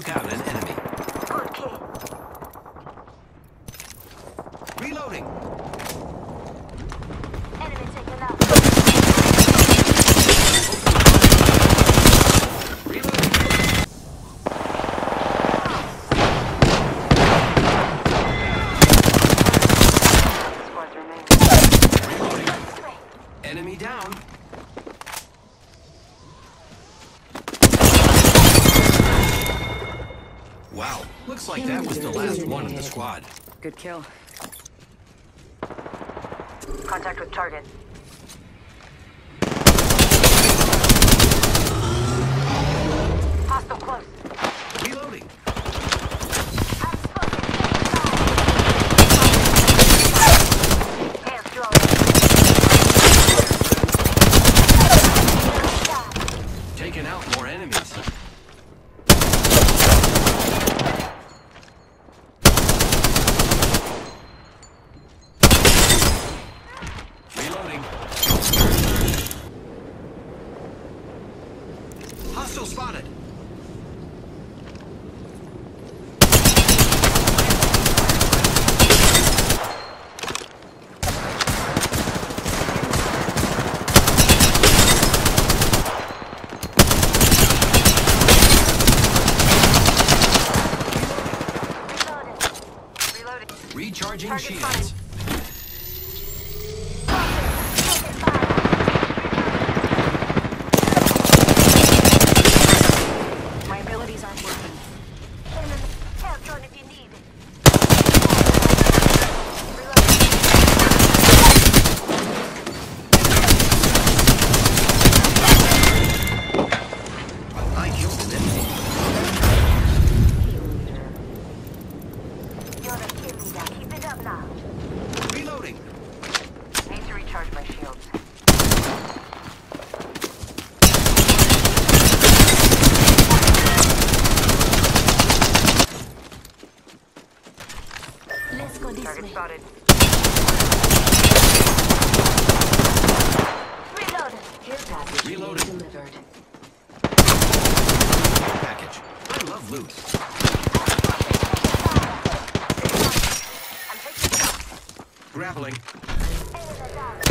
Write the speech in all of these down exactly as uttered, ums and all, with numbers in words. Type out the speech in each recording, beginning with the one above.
out an enemy. Good kill. Reloading. Enemy taken out. Reloading. Squads remaining. Reloading. Enemy down. Wow, looks like that was the last one of the squad. Good kill. Contact with target. Hostile close. Reloading. I'm spoken. Hands drawn. Taking out more enemies. Reloading. Hostile spotted. Reloading. Reloading. Recharging Target shields. spotted. My abilities aren't working. Help drone if you need it. I killed an enemy. You're the kill leader. Keep it up now. Reloading. Need to recharge my shields. Let's go this Target way. spotted. Reload. Care package being Reloading. delivered. Package. I love loot. I'm taking shots. Grappling. Enemy down.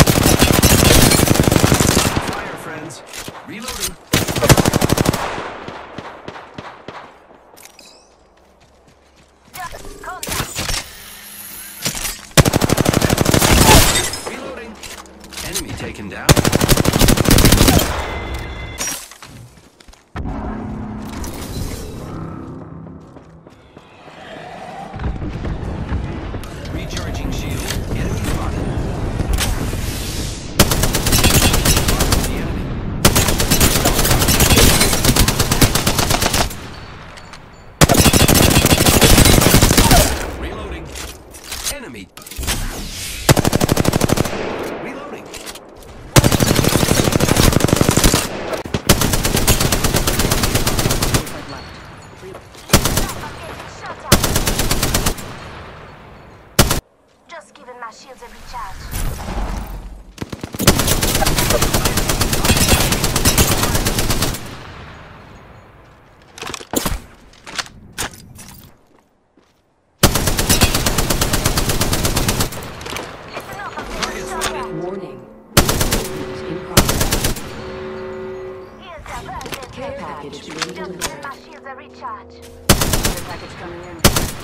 Fire, friends. Reloading. Just contact. Reloading. Enemy taken down. Recharging shield. Enemy spotted. The enemy. Reloading. Enemy. Reloading. forty-five left. Re- I'm getting shot at. Just giving my shields a recharge. Listen up, I'm getting shot at. Warning. In progress. Here's the burden. Care package being Just delivered. giving my shields a recharge. Care package coming in.